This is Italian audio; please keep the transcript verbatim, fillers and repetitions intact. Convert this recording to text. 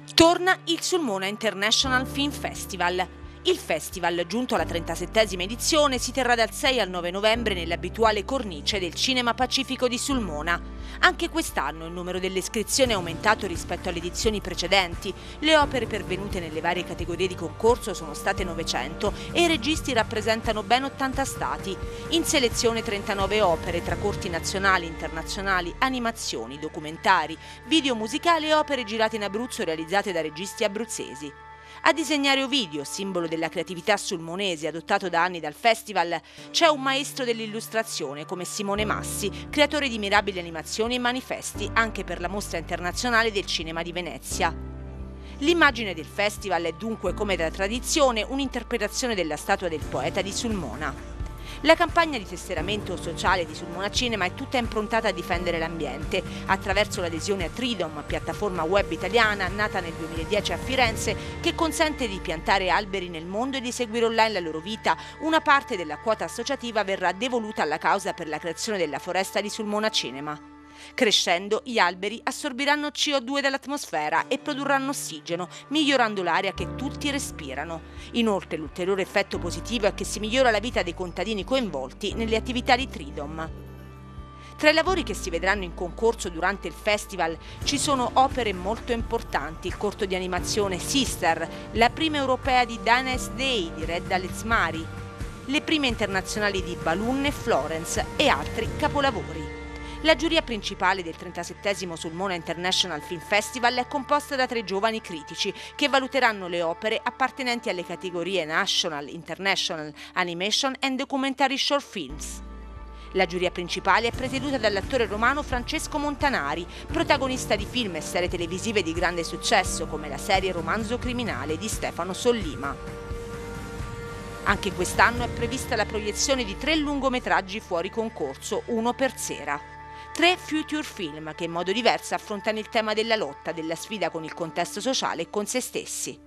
Torna il Sulmona International Film Festival. Il festival, giunto alla trentasettesima edizione, si terrà dal sei al nove novembre nell'abituale cornice del Cinema Pacifico di Sulmona. Anche quest'anno il numero delle iscrizioni è aumentato rispetto alle edizioni precedenti. Le opere pervenute nelle varie categorie di concorso sono state novecento e i registi rappresentano ben ottanta stati. In selezione trentanove opere tra corti nazionali, internazionali, animazioni, documentari, video musicali e opere girate in Abruzzo realizzate da registi abruzzesi. A disegnare Ovidio, simbolo della creatività sulmonese adottato da anni dal festival, c'è un maestro dell'illustrazione come Simone Massi, creatore di mirabili animazioni e manifesti anche per la Mostra Internazionale del Cinema di Venezia. L'immagine del festival è dunque, come da tradizione, un'interpretazione della statua del poeta di Sulmona. La campagna di tesseramento sociale di Sulmona Cinema è tutta improntata a difendere l'ambiente, attraverso l'adesione a Tridom, piattaforma web italiana nata nel duemiladieci a Firenze, che consente di piantare alberi nel mondo e di seguire online la loro vita. Una parte della quota associativa verrà devoluta alla causa per la creazione della foresta di Sulmona Cinema. Crescendo, gli alberi assorbiranno C O due dall'atmosfera e produrranno ossigeno, migliorando l'aria che tutti respirano. Inoltre, l'ulteriore effetto positivo è che si migliora la vita dei contadini coinvolti nelle attività di Tridom. Tra i lavori che si vedranno in concorso durante il festival ci sono opere molto importanti: il corto di animazione Sister, la prima europea di Dynasty Day di Redda Lezmari, le prime internazionali di Balloon e Florence e altri capolavori. La giuria principale del trentasettesimo Sulmona International Film Festival è composta da tre giovani critici che valuteranno le opere appartenenti alle categorie National, International, Animation and Documentary Short Films. La giuria principale è presieduta dall'attore romano Francesco Montanari, protagonista di film e serie televisive di grande successo come la serie Romanzo Criminale di Stefano Sollima. Anche quest'anno è prevista la proiezione di tre lungometraggi fuori concorso, uno per sera. Tre future film che in modo diverso affrontano il tema della lotta, della sfida con il contesto sociale e con se stessi.